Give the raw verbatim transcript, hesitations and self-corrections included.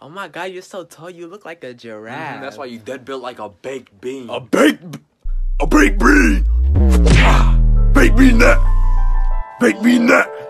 Oh my god, you're so tall. You look like a giraffe. Mm-hmm, that's why you dead built like a baked bean. A baked, a baked bean. Baked bean that. Baked bean that.